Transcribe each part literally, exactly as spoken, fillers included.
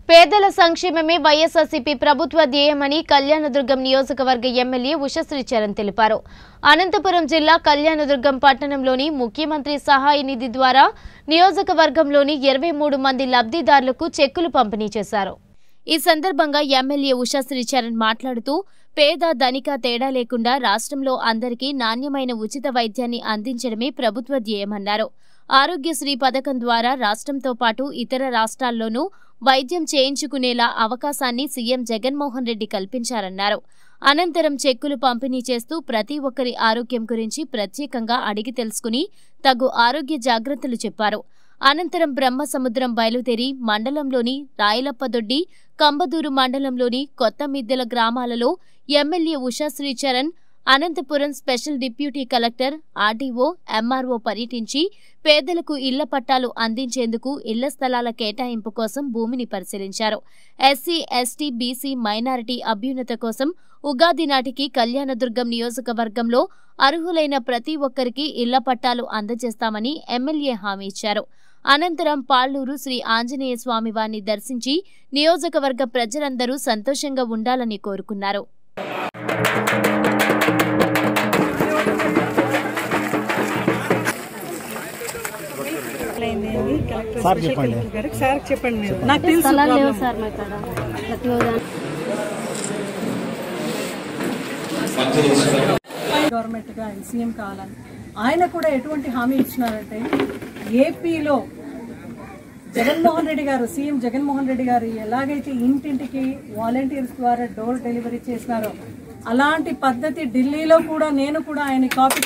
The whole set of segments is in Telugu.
పేదల సంక్షేమమే వైఎస్ఆర్సీపీ ప్రభుత్వ ధ్యేయమని కళ్యాణదుర్గం నియోజకవర్గ ఎమ్మెల్యే ఉషశ్రీ చరణ్ తెలిపారు. అనంతపురం జిల్లా కళ్యాణదుర్గం పట్టణంలోని ముఖ్యమంత్రి సహాయ నిధి ద్వారా నియోజకవర్గంలోని ఇరవై మూడు మంది లబ్ధిదారులకు చెక్కులు పంపిణీ చేశారు. ఈ సందర్భంగా ఎమ్మెల్యే ఉషశ్రీ చరణ్ మాట్లాడుతూ పేద ధనిక తేడా లేకుండా రాష్ట్రంలో అందరికీ నాణ్యమైన ఉచిత వైద్యాన్ని అందించడమే ప్రభుత్వ ధ్యేయమన్నారు. ఆరోగ్యశ్రీ పథకం ద్వారా రాష్ట్రంతో పాటు ఇతర రాష్ట్రాల్లోనూ వైద్యం చేయించుకునేలా అవకాశాన్ని సీఎం జగన్మోహన్ రెడ్డి కల్పించారన్నారు. అనంతరం చెక్కులు పంపిణీ చేస్తూ ప్రతి ఒక్కరి ఆరోగ్యం గురించి ప్రత్యేకంగా అడిగి తెలుసుకుని తగు ఆరోగ్య జాగ్రత్తలు చెప్పారు. అనంతరం బ్రహ్మసముద్రం బయలుదేరి మండలంలోని రాయలప్పదొడ్డి, కంబదూరు మండలంలోని కొత్త మిద్దెల గ్రామాలలో MLA Ushashri Charan, Anantapur special deputy collector, RDO, MRO పర్యటించి పేదలకు ఇళ్ల పట్టాలు అందించేందుకు ఇళ్ల స్థలాల కేటాయింపు కోసం భూమిని పరిశీలించారు. ఎస్సీ, ఎస్టీ, బీసీ, మైనారిటీ అభ్యున్నత కోసం ఉగాది నాటికి కళ్యాణదుర్గం నియోజకవర్గంలో అర్హులైన ప్రతి ఒక్కరికి ఇళ్ల పట్టాలు అందజేస్తామని ఎమ్మెల్యే హామీ ఇచ్చారు. అనంతరం పాళ్లూరు శ్రీ ఆంజనేయ స్వామి వారిని దర్శించి నియోజకవర్గ ప్రజలందరూ సంతోషంగా ఉండాలని కోరుకున్నారు. గవర్నమెంట్ గా సీఎం కావాలని ఆయన కూడా ఎటువంటి హామీ ఇచ్చినారంటే ఏపీలో జగన్మోహన్ రెడ్డి గారు సీఎం జగన్మోహన్ రెడ్డి గారు ఎలాగైతే ఇంటింటికి వాలంటీర్స్ ద్వారా డోర్ డెలివరీ చేసినారో అలాంటి పద్ధతి ఢిల్లీలో కూడా నేను కూడా ఆయన కాపీ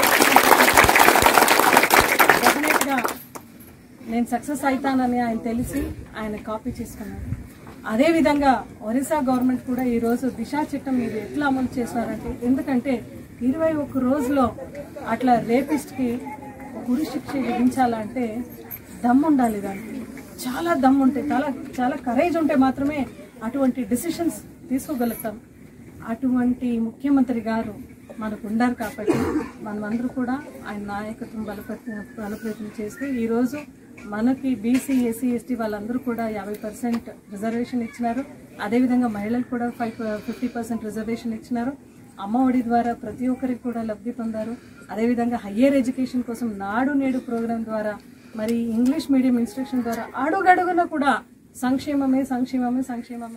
డెఫినెట్ గా నేను సక్సెస్ అవుతానని ఆయన తెలిసి ఆయన కాపీ చేసుకున్నారు. అదేవిధంగా ఒరిస్సా గవర్నమెంట్ కూడా ఈరోజు దిశా చట్టం మీరు ఎట్లా అమలు చేస్తున్నారంటే ఎందుకంటే ఇరవై ఒక్క రోజులో అట్లా రేపిస్ట్కి ఉరి శిక్ష విధించాలంటే దమ్ ఉండాలి, దానికి చాలా దమ్ ఉంటే చాలా చాలా కరేజ్ ఉంటే మాత్రమే అటువంటి డిసిషన్స్ తీసుకోగలుగుతాం. అటువంటి ముఖ్యమంత్రి గారు మనకు ఉన్నారు కాబట్టి మనమందరూ కూడా ఆయన నాయకత్వం బలపరి బలోపేతం చేస్తూ ఈరోజు మనకి బీసీ, ఎస్సీ, ఎస్టీ వాళ్ళందరూ కూడా యాభై పర్సెంట్ రిజర్వేషన్ ఇచ్చినారు. అదేవిధంగా మహిళలకు కూడా ఫైవ్ ఫిఫ్టీ పర్సెంట్ రిజర్వేషన్ ఇచ్చినారు. అమ్మ ఒడి ద్వారా ప్రతి ఒక్కరికి కూడా లబ్ధి పొందారు. అదేవిధంగా హయ్యర్ ఎడ్యుకేషన్ కోసం నాడు నేడు ప్రోగ్రాం ద్వారా మరి ఇంగ్లీష్ మీడియం ఇన్స్ట్రక్షన్ ద్వారా అడుగడుగున కూడా సంక్షేమమే సంక్షేమమే సంక్షేమమే